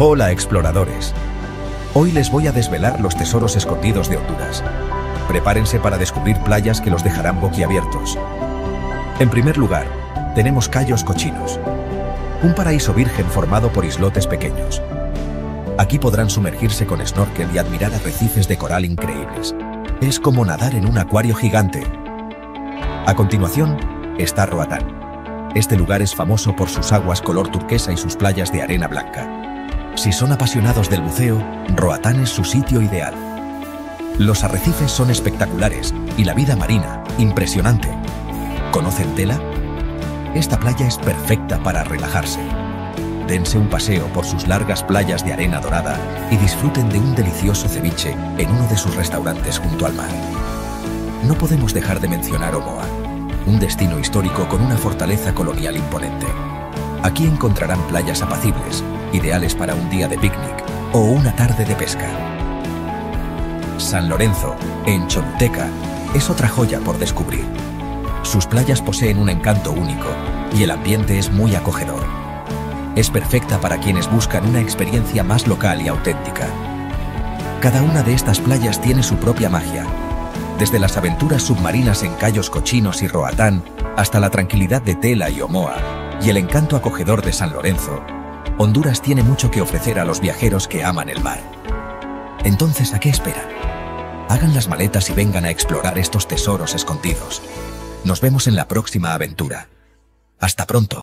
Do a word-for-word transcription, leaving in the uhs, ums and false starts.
Hola exploradores. Hoy les voy a desvelar los tesoros escondidos de Honduras. Prepárense para descubrir playas que los dejarán boquiabiertos. En primer lugar, tenemos Cayos Cochinos, un paraíso virgen formado por islotes pequeños. Aquí podrán sumergirse con snorkel y admirar arrecifes de coral increíbles. Es como nadar en un acuario gigante. A continuación, está Roatán. Este lugar es famoso por sus aguas color turquesa y sus playas de arena blanca. Si son apasionados del buceo, Roatán es su sitio ideal. Los arrecifes son espectaculares y la vida marina, impresionante. ¿Conocen Tela? Esta playa es perfecta para relajarse. Dense un paseo por sus largas playas de arena dorada y disfruten de un delicioso ceviche en uno de sus restaurantes junto al mar. No podemos dejar de mencionar Omoa, un destino histórico con una fortaleza colonial imponente. Aquí encontrarán playas apacibles, ideales para un día de picnic o una tarde de pesca. San Lorenzo, en Choluteca, es otra joya por descubrir. Sus playas poseen un encanto único y el ambiente es muy acogedor. Es perfecta para quienes buscan una experiencia más local y auténtica. Cada una de estas playas tiene su propia magia, desde las aventuras submarinas en Cayos Cochinos y Roatán hasta la tranquilidad de Tela y Omoa y el encanto acogedor de San Lorenzo. Honduras tiene mucho que ofrecer a los viajeros que aman el mar. Entonces, ¿a qué esperan? Hagan las maletas y vengan a explorar estos tesoros escondidos. Nos vemos en la próxima aventura. Hasta pronto.